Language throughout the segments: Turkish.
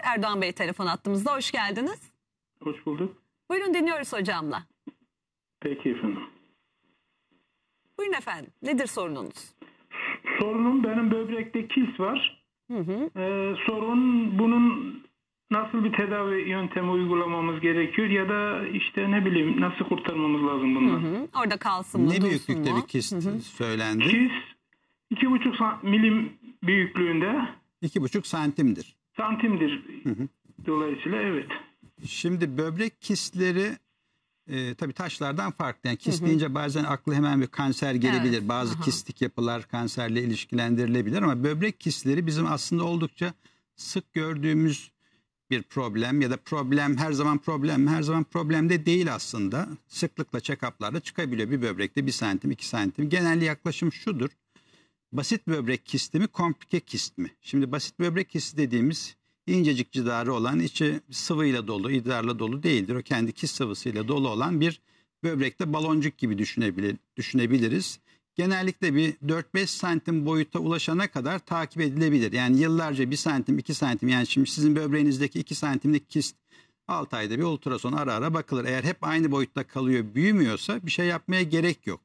Erdoğan Bey telefon attığımızda. Hoş geldiniz. Hoş bulduk. Buyurun, dinliyoruz hocamla. Peki efendim. Buyurun efendim. Nedir sorununuz? Sorunum, benim böbrekte kis var. Sorun, bunun nasıl bir tedavi yöntemi uygulamamız gerekiyor ya da işte ne bileyim nasıl kurtarmamız lazım bundan? Orada kalsın mı? Ne büyüklükte bir kist söylendi? Kis 2,5 milim büyüklüğünde. 2,5 santimdir. Santimdir. Dolayısıyla evet. Şimdi böbrek kistleri tabii taşlardan farklı. Yani kist deyince bazen aklı hemen bir kanser gelebilir. Evet. Bazı kistik yapılar kanserle ilişkilendirilebilir ama böbrek kistleri bizim aslında oldukça sık gördüğümüz bir problem ya da problem her zaman problem mi? Her zaman problem de değil aslında. Sıklıkla check-up'larda çıkabiliyor. Bir böbrekte 1 santim, 2 santim. Genel yaklaşım şudur. Basit böbrek kisti mi, komplike kist mi? Şimdi basit böbrek kisti dediğimiz incecik cidarı olan, içi sıvıyla dolu, idrarla dolu değildir. O kendi kist sıvısıyla dolu olan bir böbrekte baloncuk gibi düşünebiliriz. Genellikle bir 4-5 santim boyuta ulaşana kadar takip edilebilir. Yani yıllarca 1 santim, 2 santim, yani şimdi sizin böbreğinizdeki 2 santimlik kist 6 ayda bir ultrason ara ara bakılır. Eğer hep aynı boyutta kalıyor, büyümüyorsa bir şey yapmaya gerek yok.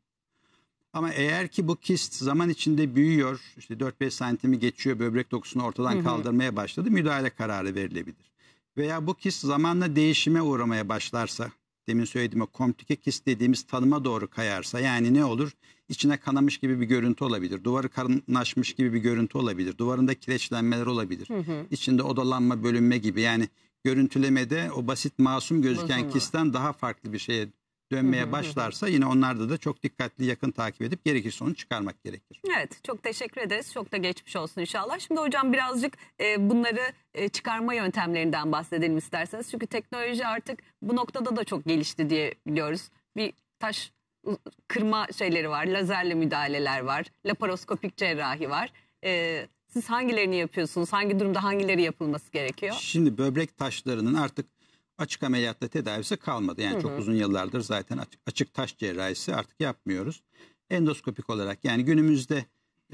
Ama eğer ki bu kist zaman içinde büyüyor, işte 4-5 santimi geçiyor, böbrek dokusunu ortadan kaldırmaya başladı, müdahale kararı verilebilir. Veya bu kist zamanla değişime uğramaya başlarsa, demin söylediğim o komplike kist dediğimiz tanıma doğru kayarsa, yani ne olur? İçine kanamış gibi bir görüntü olabilir, duvarı kalınlaşmış gibi bir görüntü olabilir, duvarında kireçlenmeler olabilir, içinde odalanma, bölünme gibi, yani görüntülemede o basit masum gözüken kistten daha farklı bir şeye dönmeye başlarsa yine onlarda da çok dikkatli, yakın takip edip gerekirse onu çıkarmak gerekir. Evet, çok teşekkür ederiz. Çok da geçmiş olsun inşallah. Şimdi hocam birazcık bunları çıkarma yöntemlerinden bahsedelim isterseniz. Çünkü teknoloji artık bu noktada da çok gelişti diye biliyoruz. Bir taş kırma şeyleri var, lazerle müdahaleler var, laparoskopik cerrahi var. Siz hangilerini yapıyorsunuz? Hangi durumda hangileri yapılması gerekiyor? Şimdi böbrek taşlarının artık açık ameliyatla tedavisi kalmadı. Yani çok uzun yıllardır zaten açık taş cerrahisi artık yapmıyoruz. Endoskopik olarak, yani günümüzde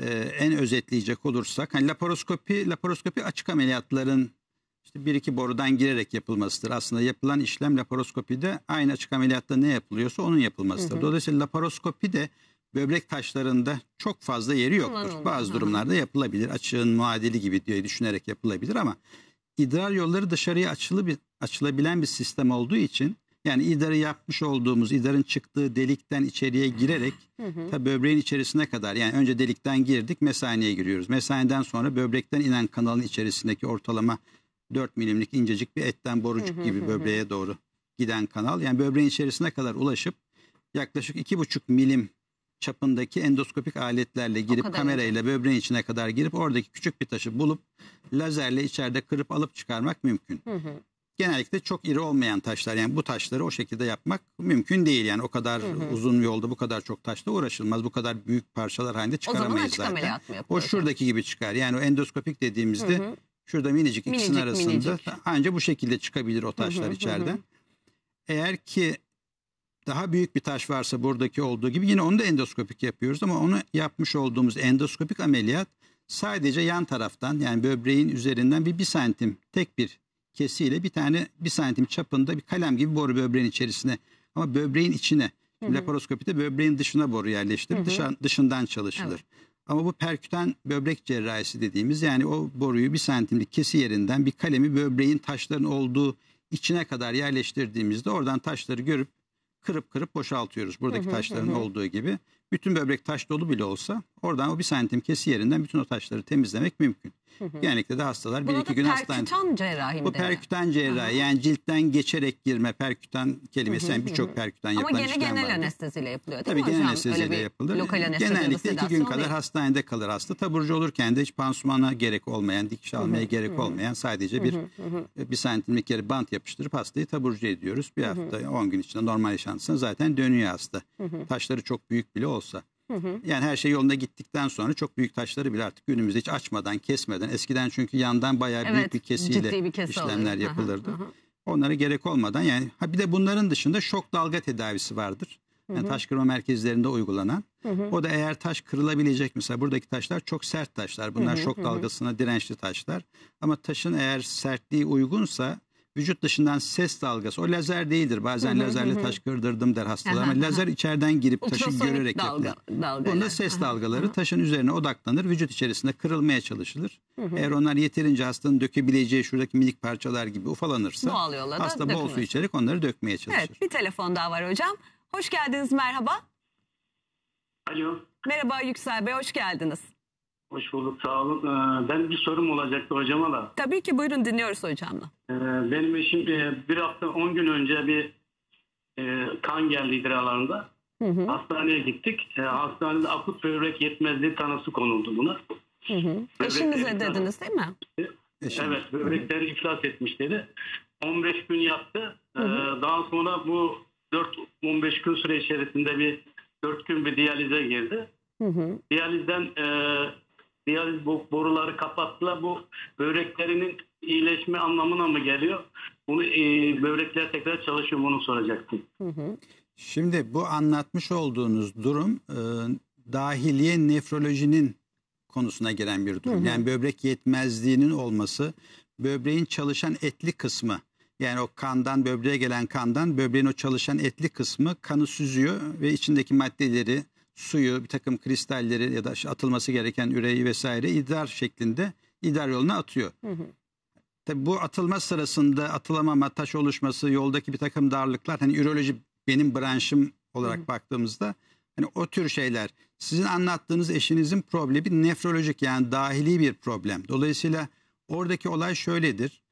en özetleyecek olursak, hani laparoskopi açık ameliyatların işte 1-2 borudan girerek yapılmasıdır. Aslında yapılan işlem laparoskopide aynı açık ameliyatta ne yapılıyorsa onun yapılmasıdır. Dolayısıyla laparoskopi de böbrek taşlarında çok fazla yeri yoktur. Bazı durumlarda yapılabilir. Açığın muadili gibi diye düşünerek yapılabilir ama idrar yolları dışarıya açılabilen bir sistem olduğu için, yani idrarı yapmış olduğumuz, idrarın çıktığı delikten içeriye girerek tabii böbreğin içerisine kadar, yani önce delikten girdik, mesaneye giriyoruz. Mesaneden sonra böbrekten inen kanalın içerisindeki ortalama 4 milimlik incecik bir etten borucuk gibi böbreğe doğru giden kanal, yani böbreğin içerisine kadar ulaşıp yaklaşık 2,5 milim çapındaki endoskopik aletlerle girip kamerayla böbreğin içine kadar girip oradaki küçük bir taşı bulup lazerle içeride kırıp alıp çıkarmak mümkün. Genellikle çok iri olmayan taşlar, yani bu taşları o şekilde yapmak mümkün değil. Yani o kadar uzun yolda bu kadar çok taşla uğraşılmaz. Bu kadar büyük parçalar halinde çıkaramayız zaten. O şuradaki gibi çıkar. Yani o endoskopik dediğimizde şurada minicik ikisinin arasında ancak bu şekilde çıkabilir o taşlar içeriden. Eğer ki daha büyük bir taş varsa buradaki olduğu gibi yine onu da endoskopik yapıyoruz ama onu yapmış olduğumuz endoskopik ameliyat sadece yan taraftan, yani böbreğin üzerinden bir santim tek bir kesiyle bir tane 1 santim çapında bir kalem gibi boru böbreğin içerisine, ama böbreğin içine. Laparoskopide böbreğin dışına boru yerleştirip dışından çalışılır. Ama bu perkütan böbrek cerrahisi dediğimiz, yani o boruyu 1 santimlik kesi yerinden bir kalemi böbreğin taşların olduğu içine kadar yerleştirdiğimizde oradan taşları görüp kırıp boşaltıyoruz. Buradaki taşların olduğu gibi. Bütün böbrek taş dolu bile olsa oradan o 1 santim kesi yerinden bütün o taşları temizlemek mümkün. Genellikle de hastalar 1-2 gün hastanede. Perkütan cerrahi mi? Bu perkütan cerrahi, yani ciltten geçerek girme, perkütan kelimesi, yani birçok perkütan yapılan işlem vardır. Ama genel anesteziyle yapılıyor değil mi hocam? Genel anesteziyle yapılır. Genellikle 2 gün kadar hastanede kalır hasta. Taburcu olurken de hiç pansumana gerek olmayan, dikiş almaya gerek olmayan, sadece bir santimlik yere bant yapıştırıp hastayı taburcu ediyoruz. Bir hafta 10 gün içinde normal yaşantısına zaten dönüyor hasta. Taşları çok büyük bile olsa. Yani her şey yolunda gittikten sonra çok büyük taşları bile artık günümüzde hiç açmadan, kesmeden, eskiden çünkü yandan bayağı büyük bir kesiyle işlemler yapılırdı. Onlara gerek olmadan, yani bir de bunların dışında şok dalga tedavisi vardır. Yani taş kırma merkezlerinde uygulanan. O da eğer taş kırılabilecek, mesela buradaki taşlar çok sert taşlar. Bunlar şok dalgasına dirençli taşlar. Ama taşın eğer sertliği uygunsa vücut dışından ses dalgası, o lazer değildir. Bazen lazerle taş kırdırdım der hastalar ama lazer içeriden girip taşı Ultrasonik görerek yapılır. Bunda ses dalgaları taşın üzerine odaklanır. Vücut içerisinde kırılmaya çalışılır. Eğer onlar yeterince hastanın dökebileceği şuradaki minik parçalar gibi ufalanırsa Doğal yolla da hasta bol su dökülür. içerek onları dökmeye çalışır. Evet, bir telefon daha var hocam. Hoş geldiniz, merhaba. Alo, Merhaba Yüksel Bey, hoş geldiniz. hoş bulduk, sağ olun. Ben bir sorum olacaktı hocama da. Tabii ki, buyurun, dinliyoruz hocamla. Benim eşim bir hafta 10 gün önce bir kan geldi idrarlarında. Hastaneye gittik. Hastanede akut böbrek yetmezliği tanısı konuldu buna. Eşinize dediniz değil mi? Eşim. Evet, böbrekleri iflas etmiş dedi. 15 gün yattı. Daha sonra bu 4-15 gün süre içerisinde 4 gün bir diyalize girdi. Diyalizden diyaliz boruları kapattılar. Bu böbreklerinin iyileşme anlamına mı geliyor? Bunu böbrekler tekrar çalışıyor mu, onu soracaktım. Şimdi bu anlatmış olduğunuz durum dahiliye nefrolojinin konusuna giren bir durum. Yani böbrek yetmezliğinin olması, böbreğin çalışan etli kısmı, yani o kandan, böbreğe gelen kandan böbreğin o çalışan etli kısmı kanı süzüyor ve içindeki maddeleri, suyu, bir takım kristalleri ya da atılması gereken üreyi vesaire idrar şeklinde idrar yoluna atıyor. Tabii bu atılma sırasında atılamama, taş oluşması, yoldaki bir takım darlıklar, hani üroloji benim branşım olarak baktığımızda hani o tür şeyler. Sizin anlattığınız eşinizin problemi nefrolojik, yani dahili bir problem. Dolayısıyla oradaki olay şöyledir.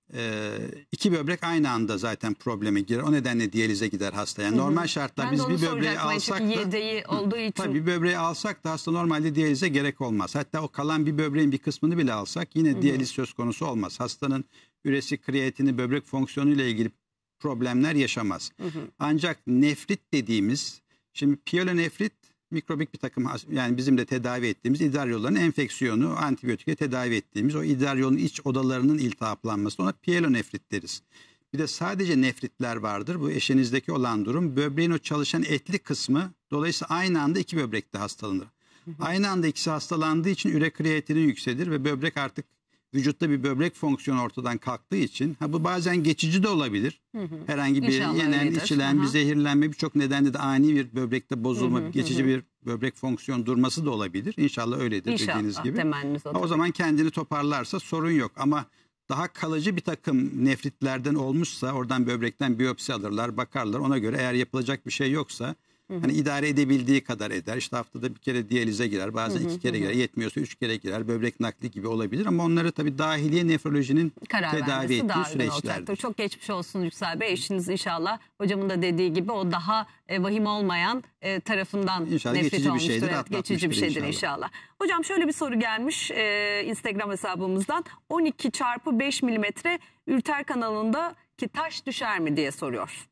İki böbrek aynı anda zaten probleme girer. O nedenle diyalize gider hasta. Yani normal şartlar biz bir böbreği alsak da yedeği olduğu için. tabii böbreği alsak da hasta normalde diyalize gerek olmaz. Hatta o kalan bir böbreğin bir kısmını bile alsak yine diyaliz söz konusu olmaz. Hastanın üresi, kreatini, böbrek fonksiyonu ile ilgili problemler yaşamaz. Ancak nefrit dediğimiz, şimdi piyelonefrit mikrobik bir takım, yani bizim de tedavi ettiğimiz idrar yollarının enfeksiyonu, antibiyotikle tedavi ettiğimiz o idrar yolunun iç odalarının iltihaplanması, ona piyelonefrit deriz. Bir de sadece nefritler vardır. Bu eşinizdeki olan durum böbreğin o çalışan etli kısmı, dolayısıyla aynı anda iki böbrekte hastalanır. Aynı anda ikisi hastalandığı için üre kreatinin yükselir ve böbrek artık vücutta bir böbrek fonksiyonu ortadan kalktığı için, bu bazen geçici de olabilir. Herhangi bir İnşallah yenen, öyledir. içilen bir zehirlenme, birçok nedenle de ani bir böbrekte bozulma, geçici bir böbrek fonksiyon durması da olabilir. İnşallah öyledir dediğiniz İnşallah, gibi. temennimiz odur. O zaman kendini toparlarsa sorun yok, ama daha kalıcı bir takım nefritlerden olmuşsa oradan böbrekten biyopsi alırlar, bakarlar. Ona göre eğer yapılacak bir şey yoksa hani idare edebildiği kadar eder. İşte haftada bir kere diyalize girer, bazen 2 kere girer, yetmiyorsa 3 kere girer, böbrek nakli gibi olabilir, ama onları tabii dahiliye nefrolojinin Karar tedavi vermesi daha ettiği uygun olacaktır. süreçlerdir. Çok geçmiş olsun Yüksel Bey. Eşiniz inşallah hocamın da dediği gibi o daha vahim olmayan tarafından İnşallah nefret geçici bir olmuştur. şeydir, Evet, geçici bir atlatmıştır şeydir inşallah. inşallah. Hocam şöyle bir soru gelmiş Instagram hesabımızdan. 12 çarpı 5 milimetre ülter kanalındaki taş düşer mi diye soruyor.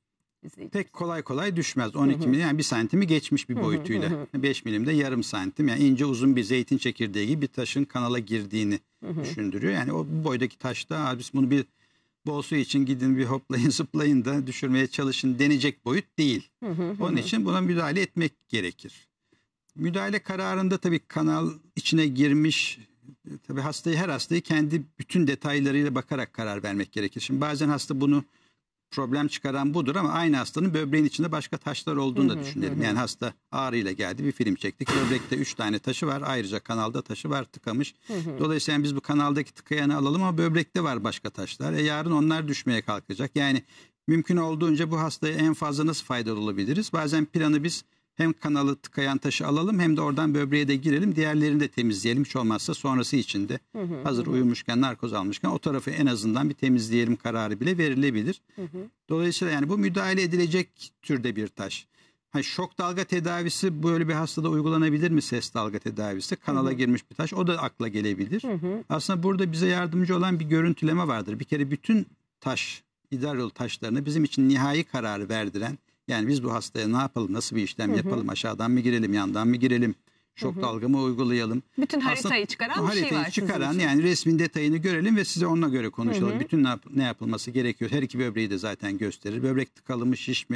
Pek kolay kolay düşmez. 12 milim, yani 1 santimi geçmiş bir boyutuyla. 5 milim de yarım santim. Yani ince uzun bir zeytin çekirdeği gibi bir taşın kanala girdiğini düşündürüyor. Yani o bu boydaki taşta biz bunu bir bol su için gidin bir hoplayın zıplayın da düşürmeye çalışın denecek boyut değil. Onun için buna müdahale etmek gerekir. Müdahale kararında tabii kanal içine girmiş, tabii her hastayı kendi bütün detaylarıyla bakarak karar vermek gerekir. Şimdi bazen hasta bunu problem çıkaran budur, ama aynı hastanın böbreğin içinde başka taşlar olduğunu da düşünelim. Yani hasta ağrıyla geldi, bir film çektik. Böbrekte 3 tane taşı var. Ayrıca kanalda taşı var, tıkamış. Dolayısıyla biz bu kanaldaki tıkayanı alalım ama böbrekte var başka taşlar. Yarın onlar düşmeye kalkacak. Yani mümkün olduğunca bu hastaya en fazla nasıl faydalı olabiliriz? Bazen planı biz hem kanalı tıkayan taşı alalım hem de oradan böbreğe de girelim. Diğerlerini de temizleyelim. Hiç olmazsa sonrası için de hazır uyumuşken, narkoz almışken o tarafı en azından bir temizleyelim kararı bile verilebilir. Dolayısıyla yani bu müdahale edilecek türde bir taş. Şok dalga tedavisi böyle bir hastada uygulanabilir mi, ses dalga tedavisi? Kanala girmiş bir taş, o da akla gelebilir. Aslında burada bize yardımcı olan bir görüntüleme vardır. Bir kere bütün taş, idrar yolu taşlarını bizim için nihai kararı verdiren, yani biz bu hastaya ne yapalım, nasıl bir işlem yapalım, aşağıdan mı girelim, yandan mı girelim, şok dalga mı uygulayalım? Bütün haritayı çıkaran bir şey var. Haritayı çıkaran, yani resmin detayını görelim ve size onunla göre konuşalım. Bütün ne yapılması gerekiyor. Her iki böbreği de zaten gösterir. Böbrek tıkalı mı, şiş mi,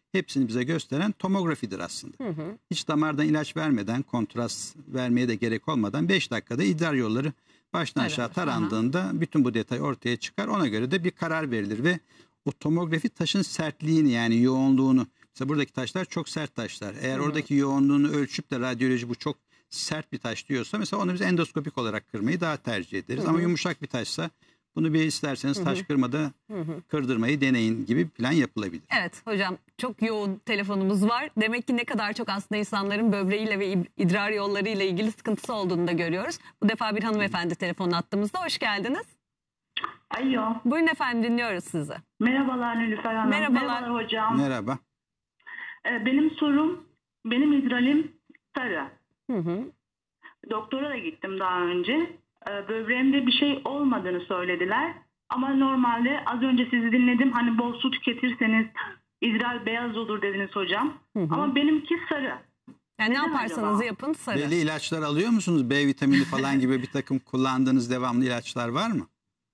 hepsini bize gösteren tomografidir aslında. Hiç damardan ilaç vermeden, kontrast vermeye de gerek olmadan 5 dakikada idrar yolları baştan aşağı tarandığında bütün bu detay ortaya çıkar. Ona göre de bir karar verilir ve o tomografi taşın sertliğini, yani yoğunluğunu, mesela buradaki taşlar çok sert taşlar. Eğer oradaki yoğunluğunu ölçüp de radyoloji bu çok sert bir taş diyorsa mesela onu biz endoskopik olarak kırmayı daha tercih ederiz. Ama yumuşak bir taşsa bunu bir isterseniz taş kırmada kırdırmayı deneyin gibi bir plan yapılabilir. Evet hocam, çok yoğun telefonumuz var. Demek ki ne kadar çok aslında insanların böbreğiyle ve idrar yollarıyla ilgili sıkıntısı olduğunu da görüyoruz. Bu defa bir hanımefendi telefonu attığımızda. Hoş geldiniz. Alo. Buyurun efendim, dinliyoruz sizi. Merhabalar Nilüfer Hanım. Merhabalar. Hocam. Merhaba. Benim sorum, benim idralim sarı. Doktora da gittim daha önce. Böbreğimde bir şey olmadığını söylediler. Ama normalde az önce sizi dinledim. Hani bol su tüketirseniz idrar beyaz olur dediniz hocam. Ama benimki sarı. Yani ne Neden yaparsanız acaba? yapın sarı. Belli ilaçlar alıyor musunuz? B vitamini falan gibi bir takım kullandığınız devamlı ilaçlar var mı?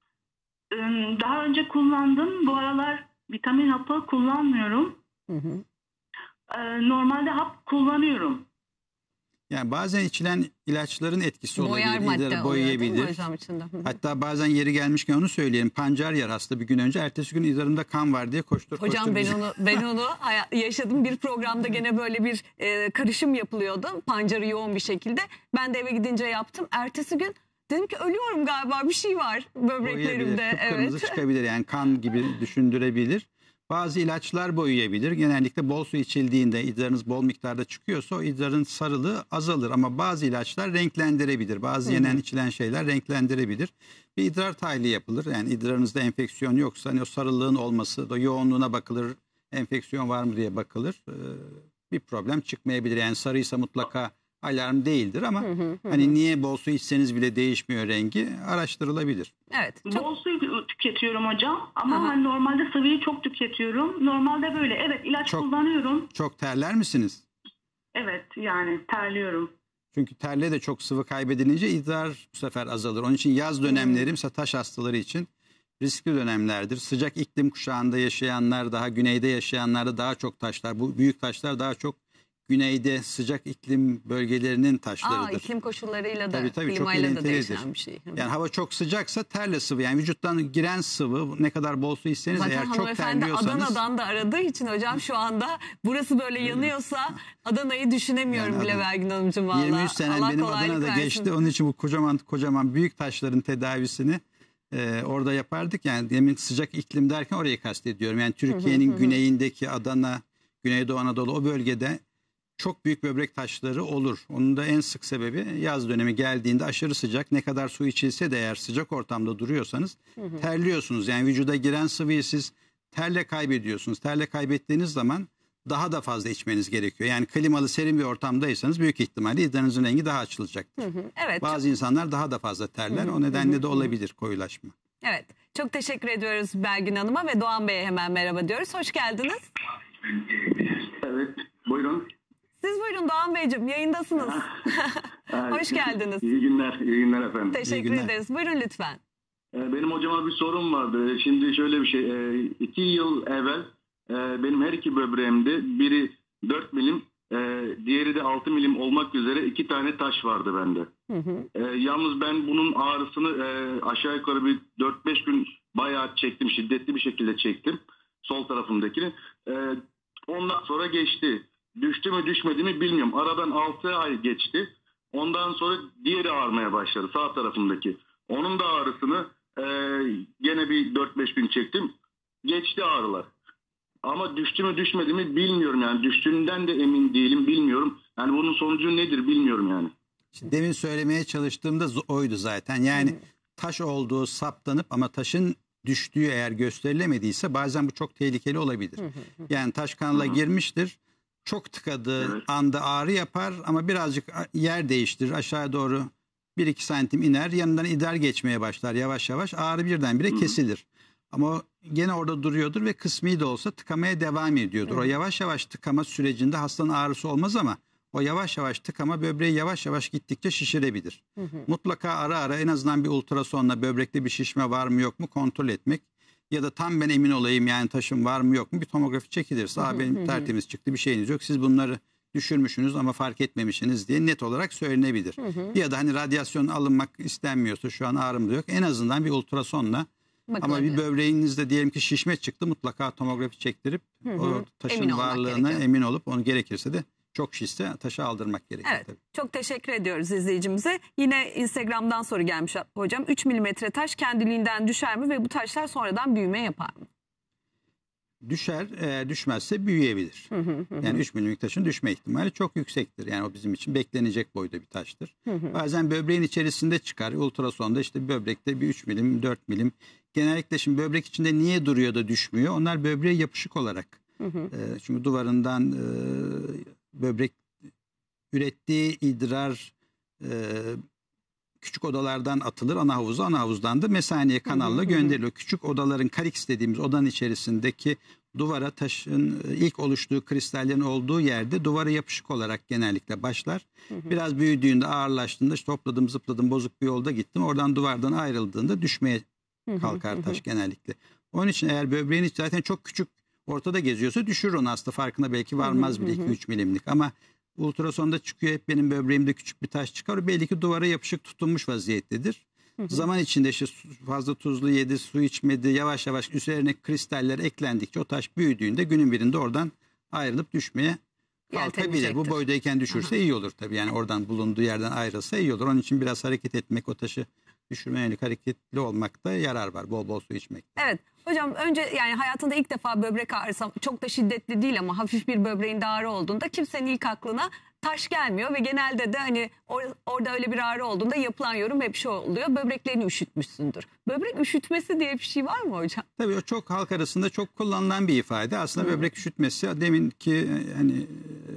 Daha önce kullandım. Bu aralar vitamin hapı kullanmıyorum. Normalde hap kullanıyorum. Yani bazen içilen ilaçların etkisi Boyar olabilir. madde İdrarı oluyor değil mi boyayabilir. hocam içinde? Hatta bazen yeri gelmişken onu söyleyelim. Pancar yer hasta bir gün önce. Ertesi gün idrarımda kan var diye koştur. Hocam ben onu yaşadım, bir programda gene böyle bir karışım yapılıyordu. Pancarı yoğun bir şekilde. Ben de eve gidince yaptım. Ertesi gün dedim ki ölüyorum galiba, bir şey var böbreklerimde. Kıpkırmızı çıkabilir, yani kan gibi düşündürebilir. Bazı ilaçlar boyayabilir. Genellikle bol su içildiğinde idrarınız bol miktarda çıkıyorsa o idrarın sarılığı azalır. Ama bazı ilaçlar renklendirebilir. Bazı yenen içilen şeyler renklendirebilir. Bir idrar tahlili yapılır. Yani idrarınızda enfeksiyon yoksa hani o sarılığın olması da yoğunluğuna bakılır. Enfeksiyon var mı diye bakılır. Bir problem çıkmayabilir. Yani sarıysa mutlaka alarm değildir ama hani niye bol su içseniz bile değişmiyor rengi, araştırılabilir. Evet. Bol su tüketiyorum hocam ama hani normalde sıvıyı çok tüketiyorum. Normalde böyle ilaç kullanıyorum. Çok terler misiniz? Evet, yani terliyorum. Çünkü terle de çok sıvı kaybedilince idrar bu sefer azalır. Onun için yaz dönemleri mesela taş hastaları için riskli dönemlerdir. Sıcak iklim kuşağında yaşayanlar, daha güneyde yaşayanlarda daha çok taşlar. Bu büyük taşlar daha çok güneyde sıcak iklim bölgelerinin taşlarıdır. İklim koşullarıyla da Tabii, çok klimayla da ilintilidir. değişen bir şey. Yani hava çok sıcaksa terle sıvı, yani vücuttan giren sıvı ne kadar bol su içseniz Zaten eğer çok hanımefendi terliyorsanız. Adana'dan da aradığı için hocam şu anda burası böyle yanıyorsa Adana'yı düşünemiyorum Yani bile Belgin Hanımcığım valla. 23 sene Allah benim kolaylık Adana'da versin. geçti. Onun için bu kocaman büyük taşların tedavisini orada yapardık. Yani demin sıcak iklim derken orayı kastediyorum. Yani Türkiye'nin güneyindeki Adana, Güneydoğu Anadolu o bölgede çok büyük böbrek taşları olur. Onun da en sık sebebi yaz dönemi geldiğinde aşırı sıcak, ne kadar su içilse de eğer sıcak ortamda duruyorsanız terliyorsunuz. Yani vücuda giren sıvıyı siz terle kaybediyorsunuz. Terle kaybettiğiniz zaman daha da fazla içmeniz gerekiyor. Yani klimalı serin bir ortamdaysanız büyük ihtimalle idrarınızın rengi daha açılacaktır. Evet. Bazı insanlar daha da fazla terler. O nedenle de olabilir koyulaşma. Evet. Çok teşekkür ediyoruz Belgin Hanım'a ve Doğan Bey'e hemen merhaba diyoruz. Hoş geldiniz. Evet, buyurun. Siz buyurun Doğan Beyciğim, yayındasınız. Hoş geldiniz. İyi günler efendim. Teşekkür ederiz. Buyurun lütfen. Benim hocama bir sorum vardı. Şimdi şöyle bir şey. 2 yıl evvel benim her iki böbreğimde biri 4 milim, diğeri de 6 milim olmak üzere 2 tane taş vardı bende. Yalnız ben bunun ağrısını aşağı yukarı bir 4-5 gün bayağı çektim. Şiddetli bir şekilde çektim. Sol tarafımdakini. Ondan sonra geçti. Düştü mü düşmedi mi bilmiyorum. Aradan 6 ay geçti. Ondan sonra diğeri ağrımaya başladı, sağ tarafımdaki. Onun da ağrısını gene bir 4-5 gün çektim. Geçti ağrılar. Ama düştü mü düşmedi mi bilmiyorum yani. Düştüğünden de emin değilim, bilmiyorum. Yani bunun sonucu nedir bilmiyorum yani. Şimdi demin söylemeye çalıştığımda oydu zaten. Yani taş olduğu saptanıp ama taşın düştüğü eğer gösterilemediyse bazen bu çok tehlikeli olabilir. Yani taş kanala girmiştir. Çok tıkadığı anda ağrı yapar ama birazcık yer değiştirir. Aşağı doğru 1-2 santim iner. Yanından idrar geçmeye başlar yavaş yavaş. Ağrı birdenbire kesilir. Ama o gene orada duruyordur ve kısmi de olsa tıkamaya devam ediyordur. O yavaş yavaş tıkama sürecinde hastanın ağrısı olmaz ama o yavaş yavaş tıkama böbreği yavaş yavaş gittikçe şişirebilir. Mutlaka ara ara en azından bir ultrasonla böbrekte bir şişme var mı yok mu kontrol etmek ya da tam ben emin olayım yani taşım var mı yok mu bir tomografi çekilirse benim tertemiz çıktı bir şeyiniz yok. Siz bunları düşürmüşsünüz ama fark etmemişsiniz diye net olarak söylenebilir. Ya da hani radyasyon alınmak istenmiyorsa şu an ağrım da yok. En azından bir ultrasonla ama bir böbreğinizde diyelim ki şişme çıktı mutlaka tomografi çektirip o taşın varlığına emin olup onu gerekirse de çok şişse taşı aldırmak gerekiyor. Evet. Tabii. Çok teşekkür ediyoruz izleyicimize. Yine Instagram'dan soru gelmiş hocam. 3 milimetre taş kendiliğinden düşer mi ve bu taşlar sonradan büyüme yapar mı? Düşer, düşmezse büyüyebilir. Yani 3 milimlik taşın düşme ihtimali çok yüksektir. Yani o bizim için beklenecek boyda bir taştır. Bazen böbreğin içerisinde çıkar. Ultrasonda işte böbrekte bir 3 milim, 4 milim. Genellikle şimdi böbrek içinde niye duruyor da düşmüyor? Onlar böbreğe yapışık olarak. Çünkü duvarından böbrek ürettiği idrar küçük odalardan atılır ana havuza. Ana havuzdan da mesaneye kanalla gönderiliyor. Küçük odaların kariks dediğimiz odanın içerisindeki duvara taşın ilk oluştuğu kristallerin olduğu yerde duvara yapışık olarak genellikle başlar. Biraz büyüdüğünde ağırlaştığında işte topladım zıpladım bozuk bir yolda gittim. Oradan duvardan ayrıldığında düşmeye kalkar taş genellikle. Onun için eğer böbreğin içi zaten çok küçük ortada geziyorsa düşürür onu hasta farkına belki varmaz bile 2-3 milimlik ama ultrasonda çıkıyor hep benim böbreğimde küçük bir taş çıkar. Belli ki duvara yapışık tutunmuş vaziyettedir. Zaman içinde işte fazla tuzlu yedi, su içmedi, yavaş yavaş üzerine kristaller eklendikçe o taş büyüdüğünde günün birinde oradan ayrılıp düşmeye kalkabilir. Bu boydayken düşürse iyi olur tabii. Yani oradan bulunduğu yerden ayrılsa iyi olur. Onun için biraz hareket etmek, o taşı düşürmeye yönelik hareketli olmakta yarar var. Bol bol su içmek. Evet. Hocam önce yani hayatında ilk defa böbrek ağrısı çok da şiddetli değil ama hafif bir böbreğinde ağrı olduğunda kimsenin ilk aklına taş gelmiyor ve genelde de hani orada öyle bir ağrı olduğunda yapılan yorum hep şu oluyor. Böbreklerini üşütmüşsündür. Böbrek üşütmesi diye bir şey var mı hocam? Tabii o çok halk arasında çok kullanılan bir ifade. Aslında böbrek üşütmesi deminki hani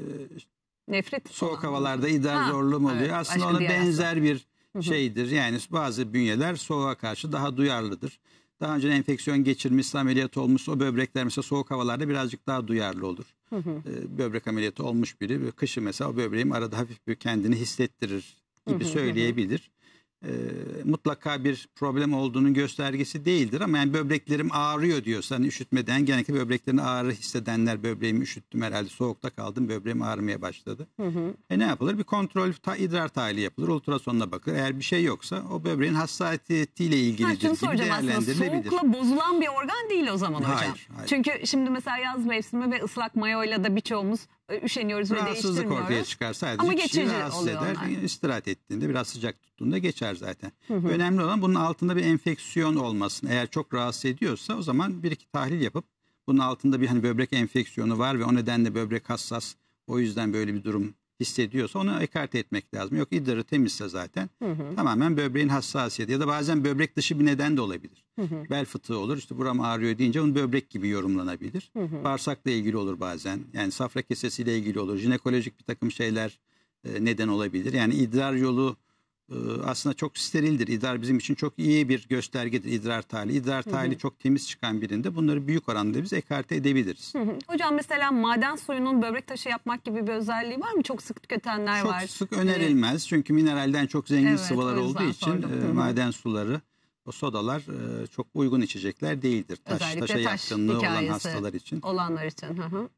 nefret soğuk havalarda idrar zorluğu mu oluyor? Evet, aslında ona benzer bir şeydir. Yani bazı bünyeler soğuğa karşı daha duyarlıdır. Daha önce enfeksiyon geçirmişse ameliyat olmuş o böbrekler mesela soğuk havalarda birazcık daha duyarlı olur. Böbrek ameliyatı olmuş biri kışı mesela o böbreğim arada hafif bir kendini hissettirir gibi söyleyebilir. Mutlaka bir problem olduğunun göstergesi değildir ama yani böbreklerim ağrıyor diyorsa hani üşütmeden genellikle böbreklerini ağrı hissedenler böbreğimi üşüttüm herhalde soğukta kaldım böbreğim ağrımaya başladı. Ne yapılır? Bir kontrol idrar tahlili yapılır ultrasonla bakılır. Eğer bir şey yoksa o böbreğin hassasiyetiyle ilgilidir gibi değerlendirilebilir. Soğukla bozulan bir organ değil o zaman hocam. Hayır. Çünkü şimdi mesela yaz mevsimi ve ıslak mayoyla da birçoğumuz üşeniyoruz ve rahatsızlık değiştirmiyoruz. ortaya çıkar. Sadece ama kişiyi geçici rahatsız oluyor eder. onlar. İstirahat ettiğinde biraz sıcak tuttuğunda geçer zaten. Önemli olan bunun altında bir enfeksiyon olmasın. Eğer çok rahatsız ediyorsa o zaman bir iki tahlil yapıp bunun altında bir hani böbrek enfeksiyonu var ve o nedenle böbrek hassas o yüzden böyle bir durum hissediyorsa onu ekarte etmek lazım. Yok idrarı temizse zaten tamamen böbreğin hassasiyeti ya da bazen böbrek dışı bir neden de olabilir. Bel fıtığı olur işte buram ağrıyor deyince onun böbrek gibi yorumlanabilir. Bağırsakla ilgili olur bazen yani safra kesesiyle ilgili olur. Jinekolojik bir takım şeyler neden olabilir. Yani idrar yolu aslında çok sterildir. İdrar bizim için çok iyi bir göstergedir idrar tahlili. İdrar tahlili çok temiz çıkan birinde bunları büyük oranda biz ekarte edebiliriz. Hocam mesela maden suyunun böbrek taşı yapmak gibi bir özelliği var mı? Çok sık tüketenler var. Çok sık önerilmez. Çünkü mineralden çok zengin Evet, sıvılar o yüzden olduğu için sordum. maden suları, o sodalar çok uygun içecekler değildir. Özellikle Taşa taş yatkınlığı olan hikayesi hastalar için. olanlar için.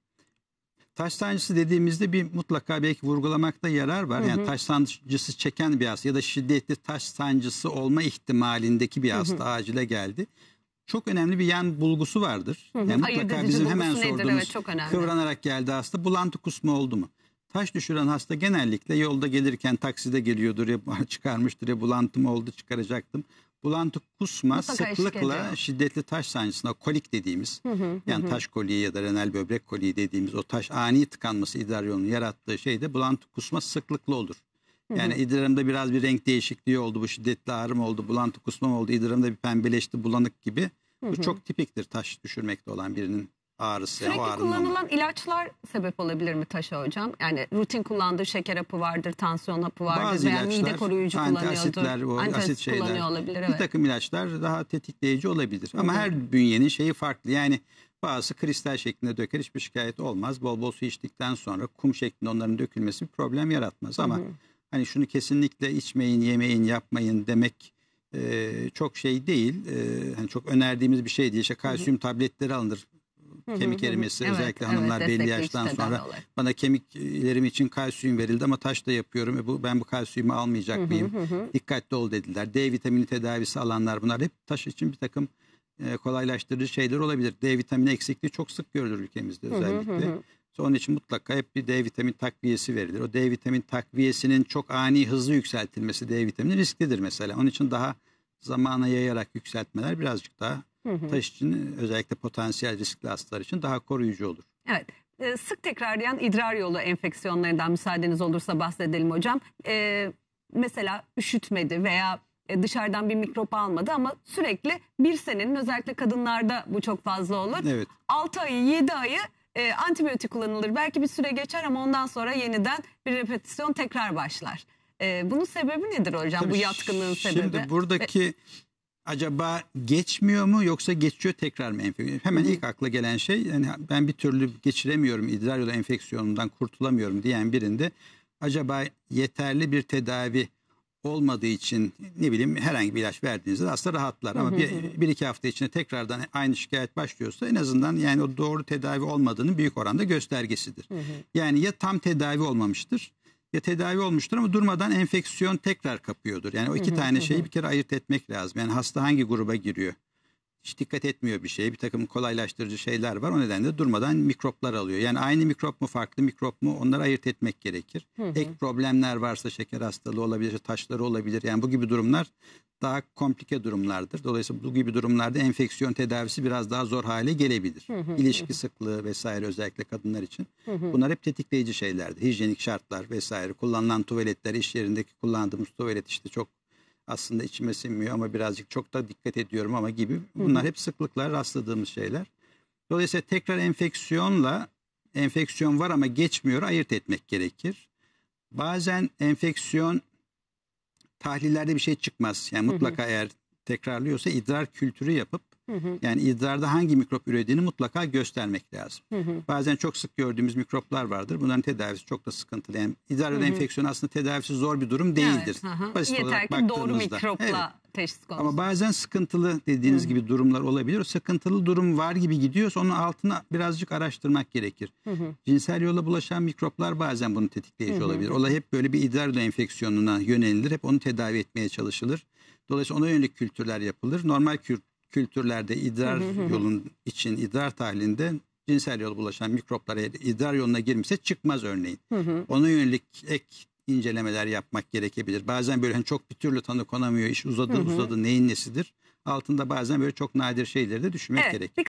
Taş sancısı dediğimizde bir mutlaka belki vurgulamakta yarar var. Yani taş sancısı çeken bir hasta ya da şiddetli taş sancısı olma ihtimalindeki bir hasta acile geldi. Çok önemli bir yan bulgusu vardır. Yani mutlaka bizim hemen sorduğumuz evet, çok önemli. kıvranarak geldi hasta bulantı kusma oldu mu? Taş düşüren hasta genellikle yolda gelirken takside geliyordur ya çıkarmıştır ya bulantım oldu çıkaracaktım. Bulantı kusma mutlaka sıklıkla şiddetli taş sancısına kolik dediğimiz yani taş koliği ya da renal böbrek koliği dediğimiz o taş ani tıkanması idrar yolunun yarattığı şeyde bulantı kusma sıklıklı olur. Yani idrarımda biraz bir renk değişikliği oldu bu şiddetli ağrım oldu bulantı kusmam oldu idrarımda bir pembeleşti bulanık gibi bu çok tipiktir taş düşürmekte olan birinin ağrısı. Sürekli kullanılan ilaçlar sebep olabilir mi taşa hocam? Yani rutin kullandığı şeker hapı vardır, tansiyon hapı vardır. Bazı veya ilaçlar, mide koruyucu kullanıyordur. antiasitler, o asit şeyler, kullanıyor olabilir. Evet. bir takım ilaçlar daha tetikleyici olabilir. Ama her bünyenin şeyi farklı. Yani bazısı kristal şeklinde döker hiçbir şikayet olmaz. Bol bol su içtikten sonra kum şeklinde onların dökülmesi bir problem yaratmaz. Ama hani şunu kesinlikle içmeyin, yemeyin, yapmayın demek çok şey değil. Hani çok önerdiğimiz bir şey değil. İşte kalsiyum tabletleri alınır. Kemik erimesi özellikle hanımlar belli yaştan sonra bana kemiklerim için kalsiyum verildi ama taş da yapıyorum. Ben bu kalsiyumu almayacak mıyım? Dikkatli ol dediler. D vitamini tedavisi alanlar, bunlar hep taş için bir takım kolaylaştırıcı şeyler olabilir. D vitamini eksikliği çok sık görülür ülkemizde özellikle. Onun için mutlaka hep bir D vitamini takviyesi verilir. O D vitamini takviyesinin çok ani hızlı yükseltilmesi D vitamini risklidir mesela. Onun için daha zamana yayarak yükseltmeler birazcık daha taş için, özellikle potansiyel riskli hastalar için daha koruyucu olur. Evet. Sık tekrarlayan idrar yolu enfeksiyonlarından müsaadeniz olursa bahsedelim hocam. Mesela üşütmedi veya dışarıdan bir mikrop almadı ama sürekli bir senenin, özellikle kadınlarda bu çok fazla olur. Evet. 6 ayı 7 ayı antibiyotik kullanılır. Belki bir süre geçer ama ondan sonra yeniden bir repetisyon tekrar başlar. Bunun sebebi nedir hocam? Tabii bu yatkınlığın sebebi? Şimdi buradaki acaba geçmiyor mu yoksa geçiyor tekrar mı enfeksiyon? Hemen ilk akla gelen şey, yani ben bir türlü geçiremiyorum, idrar yolu enfeksiyonundan kurtulamıyorum diyen birinde acaba yeterli bir tedavi olmadığı için, ne bileyim, herhangi bir ilaç verdiğinizde hasta rahatlar ama bir iki hafta içinde tekrardan aynı şikayet başlıyorsa en azından yani o doğru tedavi olmadığının büyük oranda göstergesidir. Yani ya tam tedavi olmamıştır ya tedavi olmuştur ama durmadan enfeksiyon tekrar kapıyordur. Yani o iki tane şeyi bir kere ayırt etmek lazım. Yani hasta hangi gruba giriyor? Hiç dikkat etmiyor bir şeye. Bir takım kolaylaştırıcı şeyler var. O nedenle durmadan mikroplar alıyor. Yani aynı mikrop mu, farklı mikrop mu, onları ayırt etmek gerekir. Ek problemler varsa şeker hastalığı olabilir, taşları olabilir. Yani bu gibi durumlar daha komplike durumlardır. Dolayısıyla bu gibi durumlarda enfeksiyon tedavisi biraz daha zor hale gelebilir. İlişki sıklığı vesaire, özellikle kadınlar için. Bunlar hep tetikleyici şeylerdir. Hijyenik şartlar vesaire. Kullanılan tuvaletler, iş yerindeki kullandığımız tuvalet işte çok aslında içime sinmiyor ama birazcık çok da dikkat ediyorum ama gibi. Bunlar hep sıklıkla rastladığımız şeyler. Dolayısıyla tekrar enfeksiyonla enfeksiyon var ama geçmiyor ayırt etmek gerekir. Bazen enfeksiyon tahlillerde bir şey çıkmaz. Yani mutlaka eğer tekrarlıyorsa idrar kültürü yapıp yani idrarda hangi mikrop ürediğini mutlaka göstermek lazım. Bazen çok sık gördüğümüz mikroplar vardır. Bunların tedavisi çok da sıkıntılı. Yani idrar yolu enfeksiyonu aslında tedavisi zor bir durum değildir. Basit Yeter olarak ki baktığımızda. doğru mikropla teşhis konusu. Ama bazen sıkıntılı dediğiniz gibi durumlar olabilir. O sıkıntılı durum var gibi gidiyorsa onun altına birazcık araştırmak gerekir. Cinsel yolla bulaşan mikroplar bazen bunu tetikleyici olabilir. Olay hep böyle bir idrar yolu enfeksiyonuna yönelilir. Hep onu tedavi etmeye çalışılır. Dolayısıyla ona yönelik kültürler yapılır. Normal kültürlerde idrar yolun için, idrar tahlilinde cinsel yola bulaşan mikroplar idrar yoluna girmişse çıkmaz örneğin. Ona yönelik ek incelemeler yapmak gerekebilir. Bazen böyle hani çok bir türlü tanı konamıyor, iş uzadı neyin nesidir. Altında bazen böyle çok nadir şeyleri de düşünmek gerekir.